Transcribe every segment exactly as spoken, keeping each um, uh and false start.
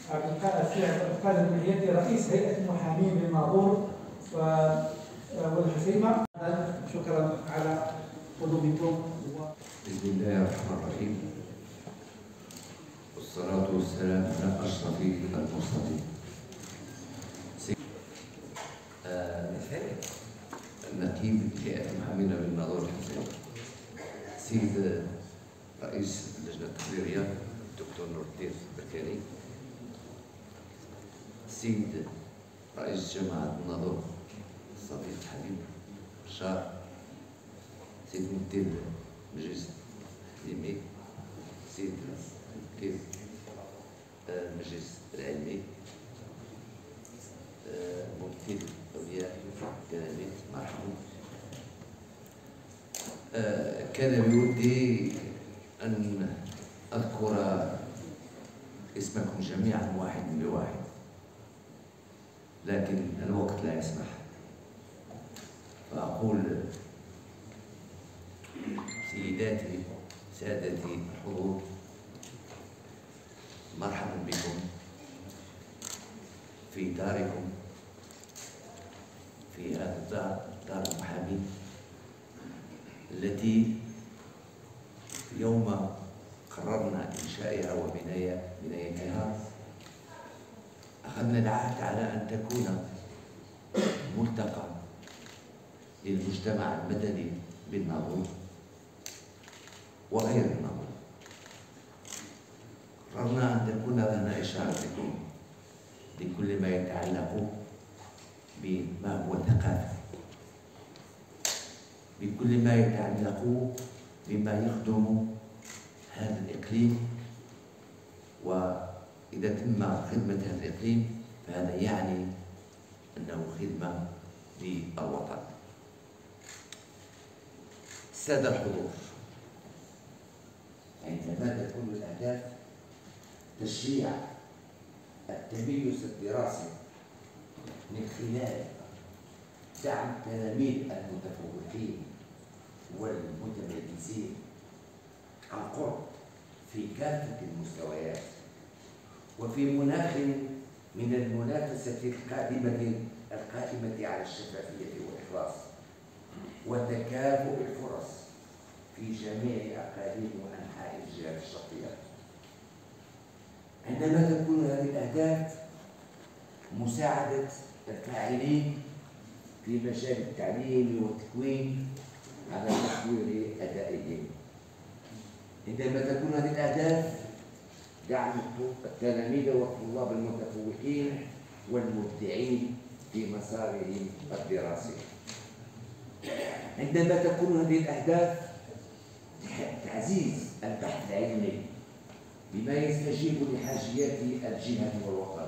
القادم باليدي رئيس هيئة المحامين بالناظور والحسيمة. شكرا على قدومكم. بسم الله الرحمن الرحيم، والصلاة والسلام على أشرف المرسلين. نقيب هيئة المحامين بالناظور الحسيمة، سيد رئيس اللجنة التحريرية الدكتور نور الدين بركاني، سيد رئيس جماعة الناظور الصديق الحبيب بشار، سيد مدير مجلس التعليمي، سيد مدير المجلس العلمي، ممثل أولياء التلاميذ، مرحبا. كان بودي أن أذكر اسمكم جميعا واحد بواحد، لكن الوقت لا يسمح، فأقول سيداتي سادتي الحضور، مرحبا بكم في داركم، في هذا الدار، دار المحامين، التي يوم قررنا إنشائها وبنايتها أخذنا العهد على أن تكون ملتقى للمجتمع المدني بالناظور وغير الناظور. قررنا أن تكون لنا إشارتكم لكل ما يتعلق بما هو الثقافة، بكل ما يتعلق بما يخدم هذا الإقليم، وإذا تم خدمة هذا الإقليم فهذا يعني أنه خدمة للوطن. السادة الحضور، عندما تكون الأهداف تشجيع التميز الدراسي من خلال دعم التلاميذ المتفوقين والمتميزين عن قرب في كافة المستويات، وفي مناخ من المنافسة القائمة القائمة على الشفافية والإخلاص وتكافؤ الفرص في جميع أقاليم وأنحاء الجهات الشرقية. عندما تكون هذه الأهداف مساعدة الفاعلين في مجال التعليم والتكوين على تطوير أدائهم، عندما تكون هذه الأهداف دعم التلاميذ والطلاب المتفوقين والمبدعين في مسارهم الدراسي، عندما تكون هذه الأهداف تعزيز البحث العلمي بما يستجيب لحاجيات الجهة والوطن،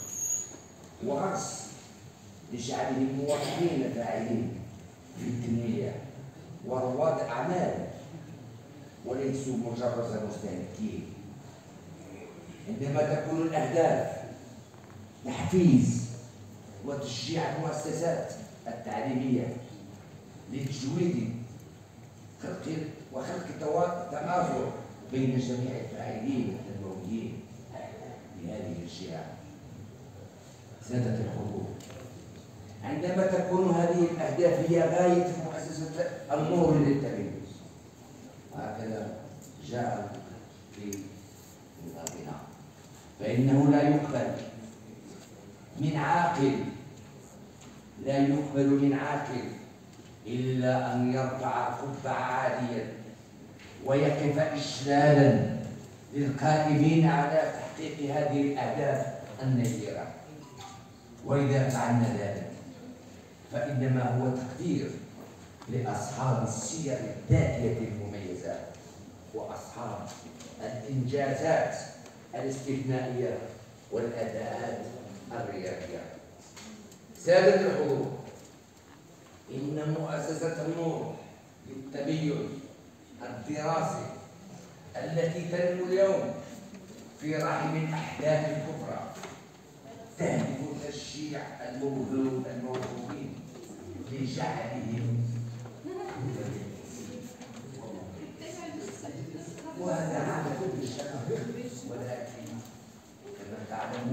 وغرس لجعلهم موظفين فاعلين في التنمية ورواد أعمال وليسوا مجرد مستهلكين، عندما تكون الأهداف تحفيز وتشجيع المؤسسات التعليمية لتجويد خلق وخلق تناظر بين جميع الفاعلين والتنمويين لهذه الجهة. سادة الحضور، عندما تكون هذه الأهداف هي غاية مؤسسة النور للتميز، هكذا جاء في نظامنا، فإنه لا يقبل من عاقل لا يقبل من عاقل إلا أن يرفع القبعة عاليا ويقف إشلالا للقائمين على تحقيق هذه الأهداف النيرة. وإذا فعلنا ذلك فإنما هو تقدير لأصحاب السير الذاتية المميزة وأصحاب الإنجازات الاستثنائية والأداءات الريادية. سادة الحضور، إن مؤسسة النور للتميز الدراسي التي تنمو اليوم في رحم الأحداث الكبرى تهدف تشجيع الموهوب الموهوبين لجعلهم وهذا على كل شيء، ولكن كما تعلمون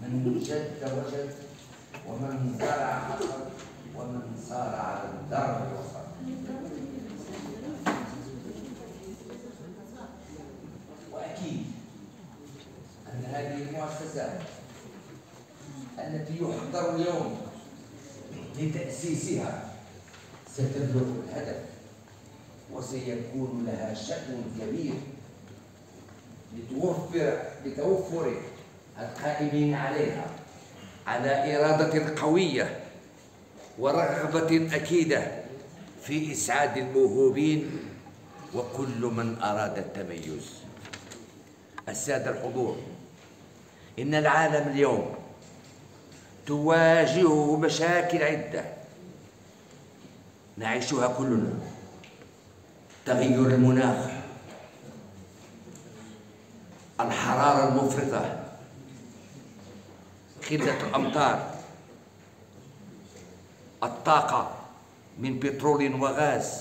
من جد وجد، ومن زرع حصد، ومن صار على الدرب وصل. وأكيد أن هذه المؤسسات التي يحضر اليوم لتأسيسها ستبلغ الهدف، وسيكون لها شأن كبير لتوفر لتوفر القائمين عليها على إرادة قوية ورغبة أكيدة في إسعاد الموهوبين وكل من أراد التميز. السادة الحضور، إن العالم اليوم تواجهه مشاكل عدة نعيشها كلنا: تغير المناخ، الحرارة المفرطة، قلة الأمطار، الطاقة من بترول وغاز،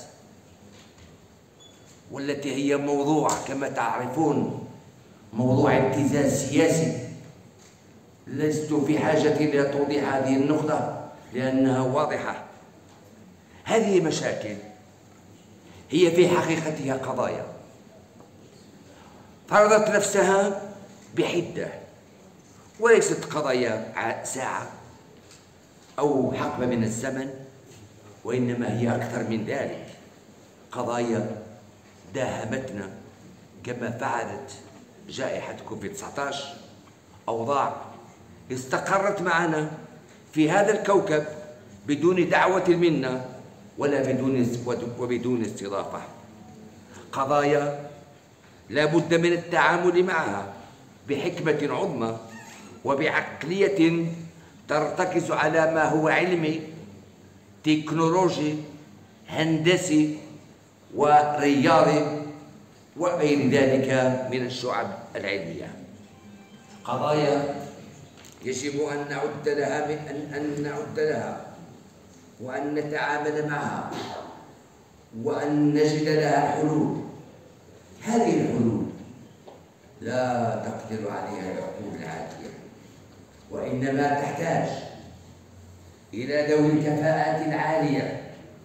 والتي هي موضوع كما تعرفون موضوع ابتزاز سياسي. لست في حاجة إلى توضيح هذه النقطة لأنها واضحة. هذه مشاكل هي في حقيقتها قضايا فرضت نفسها بحدة، وليست قضايا ساعة أو حقبة من الزمن، وإنما هي أكثر من ذلك، قضايا داهمتنا كما فعلت جائحة كوفيد تسعة عشر. أوضاع استقرت معنا في هذا الكوكب بدون دعوة منا ولا بدون وبدون استضافة، قضايا لا بد من التعامل معها بحكمة عظمى وبعقلية ترتكز على ما هو علمي، تكنولوجي، هندسي ورياضي وغير ذلك من الشعب العلمية. قضايا يجب أن نعد لها أن أن نعد لها وأن نتعامل معها وأن نجد لها حلول. هذه الحلول لا تقدر عليها العقول العادية، وإنما تحتاج إلى ذوي الكفاءات العالية،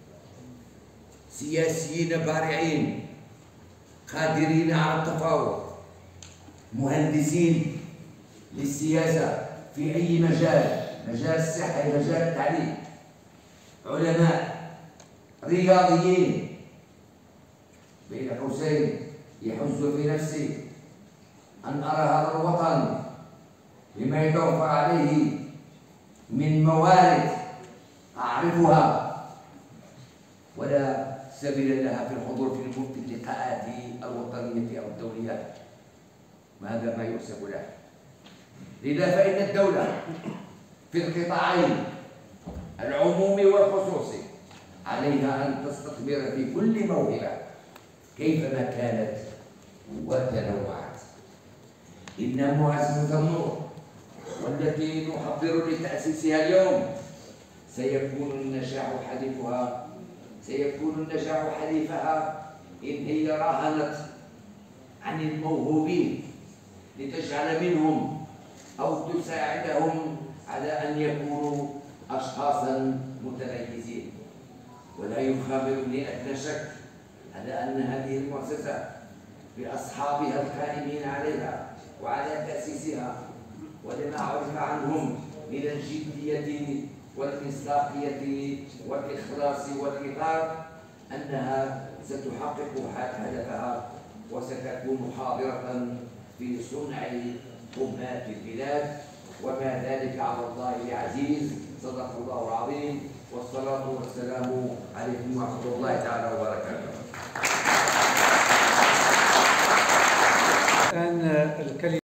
سياسيين بارعين قادرين على التفاوض، مهندسين للسياسة في أي مجال، مجال الصحة، مجال التعليم، علماء، رياضيين. بين قوسين يحز في نفسي أن أرى هذا الوطن بما يتوفر عليه من موارد أعرفها ولا سبيل لها في الحضور في اللقاءات الوطنية أو الدولية، وهذا ما يحسب له. لذا فإن الدولة في القطاعين العمومي والخصوصي عليها أن تستثمر في كل موهبة كيفما كانت وتنوعت. إن مؤسسة النور والتي نحضر لتأسيسها اليوم سيكون النجاح حليفها سيكون النجاح حليفها إن هي راهنت عن الموهوبين لتجعل منهم أو تساعدهم على أن يكونوا أشخاصا متميزين. ولا يخابرني أدنى شك على أن هذه المؤسسة بأصحابها القائمين عليها وعلى تأسيسها ولما عرف عنهم من الجدية والمصداقية والإخلاص والإطار أنها ستحقق هدفها وستكون حاضرة في صنع أمهات البلاد، وما ذلك على الله بعزيز. صدق الله العظيم، والصلاة والسلام عليكم ورحمة الله تعالى وبركاته. الآن الكلمة